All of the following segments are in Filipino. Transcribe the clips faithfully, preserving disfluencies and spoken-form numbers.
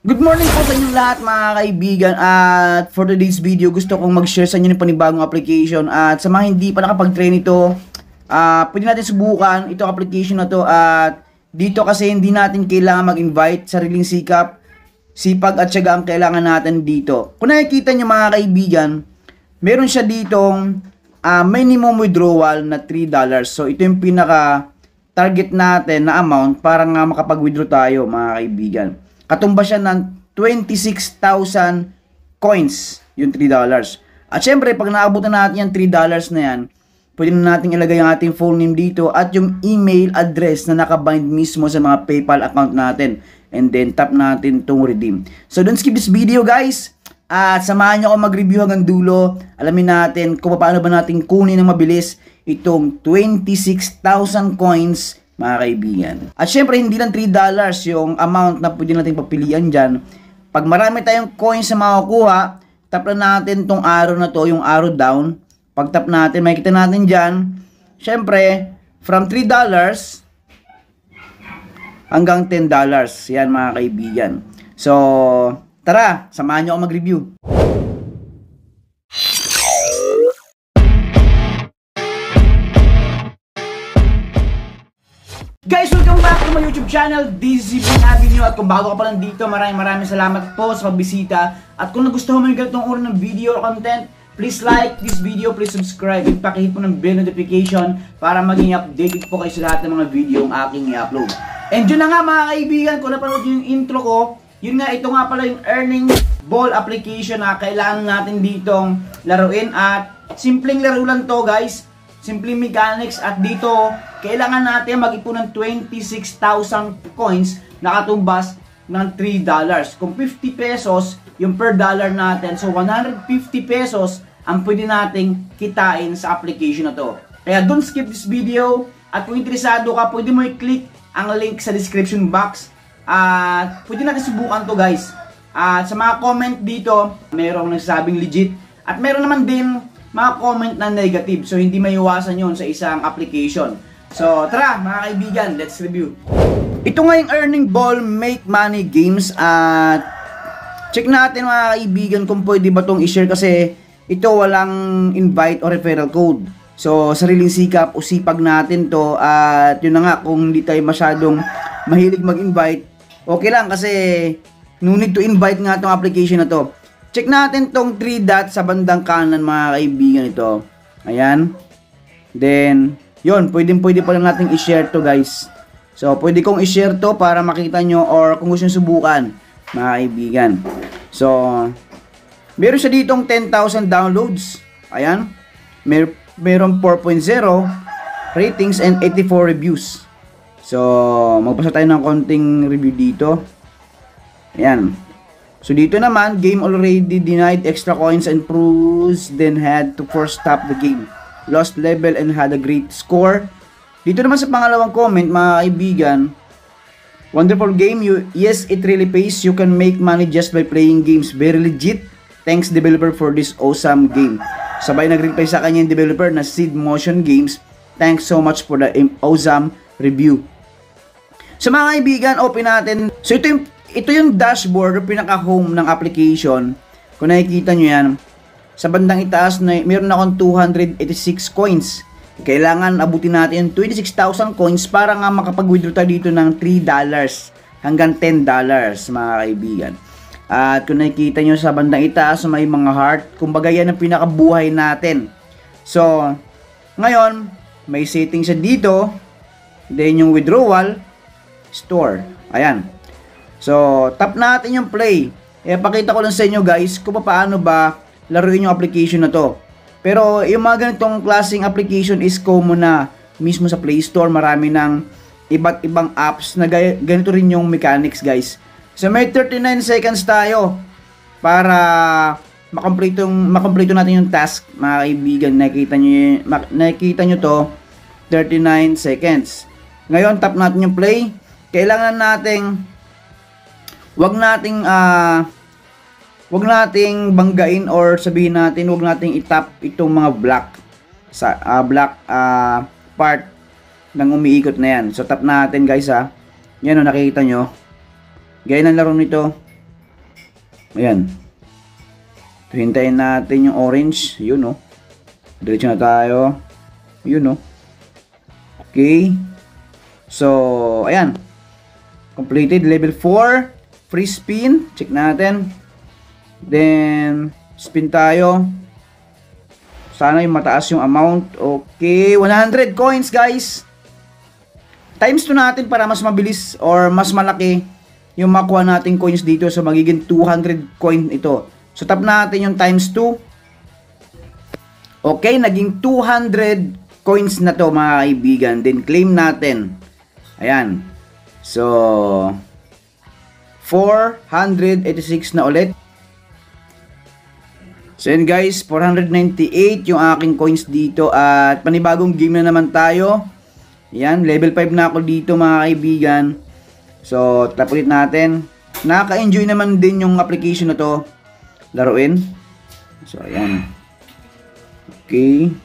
Good morning po sa inyong lahat mga kaibigan, at for today's video gusto kong mag-share sa inyo ng panibagong application. At sa mga hindi pa nakapag-try nito, uh, pwede natin subukan itong application na to. At dito kasi hindi natin kailangan mag-invite, sariling sikap, sipag at syaga ang kailangan natin dito. Kung nakikita nyo mga kaibigan, meron siya ditong uh, minimum withdrawal na three dollars. So ito yung pinaka target natin na amount para nga makapag-withdraw tayo mga kaibigan. Katumba siya ng twenty-six thousand coins, yung three dollars. At syempre, pag naabutan natin yung three dollars na yan, pwede na natin ilagay ang ating full name dito at yung email address na nakabind mismo sa mga PayPal account natin. And then, tap natin itong redeem. So, don't skip this video, guys. At samahan nyo ako mag-review hanggang dulo. Alamin natin kung paano ba natin kunin ng mabilis itong twenty-six thousand coins, mga kaibigan. At syempre, hindi lang three dollars yung amount na pwede natin papilian dyan. Pag marami tayong coins na makukuha, tap na natin tong arrow na to, yung arrow down. Pag tap natin, makikita natin dyan, syempre, from three dollars hanggang ten dollars. Yan mga kaibigan. So, tara, samahan nyo ako mag-review. Guys, welcome back to my YouTube channel, D Z B Avenue. At kung bago ka pa lang dito, maraming maraming salamat po sa pagbisita. At kung nagustuhan mo yung ganitong uri ng video or content, please like this video, please subscribe, at pakihit po ng bell notification para maging updated po kayo sa lahat ng mga video ang aking i-upload. And yun na nga mga kaibigan, kung napanood yung intro ko, yun nga, ito nga pala yung earning ball application na kailangan natin ditong laruin. At simpleng laro lang to, guys. Simple mechanics, at dito kailangan natin mag-ipon ng twenty-six thousand coins na katumbas ng three dollars. Kung fifty pesos yung per dollar natin, so one hundred fifty pesos ang pwede nating kitain sa application na to. Kaya don't skip this video, at kung interesado ka, pwede mo i-click ang link sa description box at pwede natin subukan to, guys. At sa mga comment dito, mayroong nagsasabing legit at meron naman din mga comment na negative. So, hindi maiwasan yun sa isang application. So, tara mga kaibigan, let's review. Ito nga yung earning ball make money games. At check natin mga kaibigan kung pwede ba itong i-share, kasi ito walang invite or referral code. So, sariling sikap o sipag natin to. At yun na nga, kung hindi tayo masyadong mahilig mag-invite, okay lang, kasi no need to invite nga itong application na to. Check natin tong three dots sa bandang kanan mga kaibigan ito. Ayan. Then, yun, pwede pwede pa lang natin i-share to, guys. So, pwede kong i-share to para makita nyo, or kung gusto nyo subukan, mga kaibigan. So, meron siya ditong ten thousand downloads. Ayan. Mer meron four point zero ratings and eighty-four reviews. So, magbasa tayo ng konting review dito. Ayan. So dito naman, game already denied extra coins and proves, then had to first stop the game. Lost level and had a great score. Dito naman sa pangalawang comment mga kaibigan, wonderful game, you, yes it really pays, you can make money just by playing games, very legit, thanks developer for this awesome game. Sabay nag-reply sa kanya yung developer na Seed Motion Games, thanks so much for the awesome review. So mga kaibigan, open natin. So ito yung Ito yung dashboard o pinaka-home ng application. Kung nakikita nyo yan, sa bandang itaas, na, meron akong two hundred eighty-six coins. Kailangan abutin natin yung twenty-six thousand coins para nga makapag-withdraw tayo dito ng three dollars hanggang ten dollars, mga kaibigan. At kung nakikita nyo sa bandang itaas, may mga heart. Kumbaga yan ang pinaka-buhay natin. So, ngayon, may settings siya dito. Then yung withdrawal, store. Ayan. So, tap natin yung play. Eh, pakita ko lang sa inyo, guys, kung paano ba laruin yung application na to. Pero, yung mga ganitong klaseng application is common na mismo sa Play Store. Marami ng iba't ibang apps na ganito rin yung mechanics, guys. So, may thirty-nine seconds tayo para makompleto, makompleto natin yung task, mga kaibigan. Nakikita nyo, nakikita nyo to, thirty-nine seconds. Ngayon, tap natin yung play. Kailangan nating Wag nating uh, wag nating banggain or sabihin natin, wag nating itap itong mga black sa uh, black uh, part ng umiikot na yan. So tap natin, guys, ha. Yan o, nakikita nyo. Gaya ng laro nito. Ayan. So, hintayin natin yung orange. Yun, no. Diretso na tayo. Yun, no. Okay. So, ayan. Completed. Level four. Free spin. Check natin. Then, spin tayo. Sana yung mataas yung amount. Okay. one hundred coins, guys. Times two natin para mas mabilis or mas malaki yung makuha nating coins dito. So, magiging two hundred coin ito. So, tap natin yung times two. Okay. Naging two hundred coins na to, mga kaibigan. Then, claim natin. Ayan. So, four hundred eighty-six na ulit. So, yun guys. four hundred ninety-eight yung aking coins dito. At panibagong game na naman tayo. Yan, level five na ako dito, mga kaibigan. So, tap ulit natin. Nakaka-enjoy naman din yung application na to laruin. So, ayan. Okay.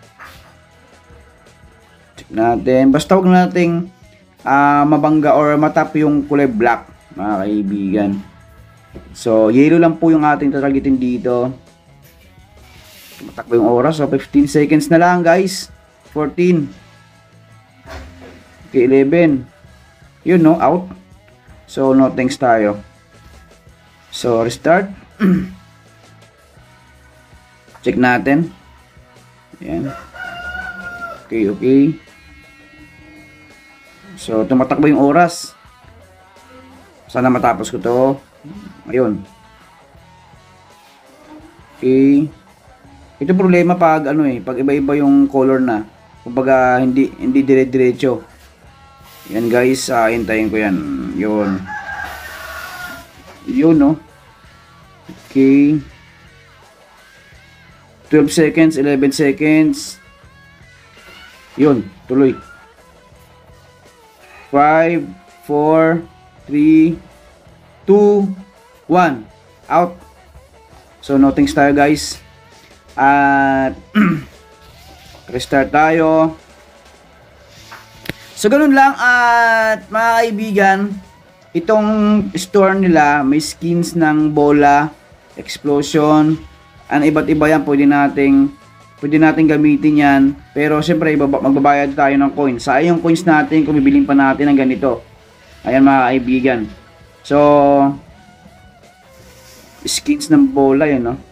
Check natin. Basta huwag nating uh, mabangga or matap yung kulay black, mga kaibigan. So, yellow lang po yung ating tatargetin dito. Matakbo yung oras. So, fifteen seconds na lang, guys. fourteen. Okay, eleven. Yun, no? Out. So, no thanks tayo. So, restart. Check natin. Ayan. Okay, okay. So, tumatakbo yung oras. Sana matapos ko to. Ayun. Okay. Ito problema pag ano eh, pag iba-iba yung color na. Kumbaga, hindi, hindi dire-diretso. Yan guys, uh, hintayin ko yan. Yun. Yun, no? Okay. twelve seconds, eleven seconds. Yun, tuloy. five, four, three, two, one. Out. So, no thanks tayo guys. At, restart tayo. So, ganun lang. At, mga kaibigan, itong store nila, may skins ng bola, explosion, and iba't iba yan. Pwede nating, pwede nating gamitin yan. Pero, syempre, magbabayad tayo ng coins. Sayang yung coins natin kung bibiling pa natin ng ganito. Ayan, mga kaibigan. So, skins ng bola, yun, no?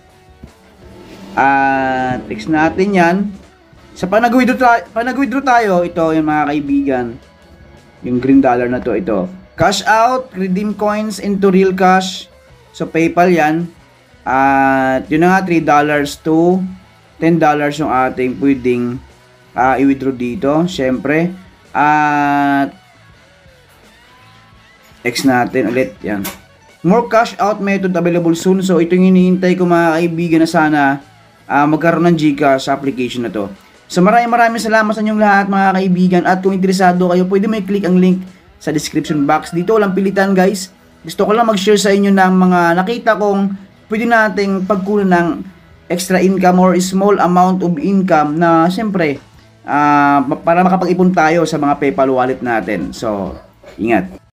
At, text natin yan. Sa pag nag-withdraw tayo, pag nag-withdraw tayo, ito yung mga kaibigan, yung green dollar na to, ito. Cash out, redeem coins into real cash. So, PayPal yan. At, yun na nga, three dollars to ten dollars yung ating pwedeng uh, i-withdraw dito. Siyempre. At, X natin ulit, yan. More cash out method available soon. So, ito yung hinihintay ko, mga kaibigan, na sana uh, magkaroon ng GCash application na to. So maraming maraming salamat sa inyong lahat, mga kaibigan. At kung interesado kayo, pwede may click ang link sa description box. Dito walang pilitan guys. Gusto ko lang mag-share sa inyo ng mga nakita kong pwede nating pagkunan ng extra income or small amount of income na siyempre uh, para makapag-ipon tayo sa mga PayPal wallet natin. So, ingat.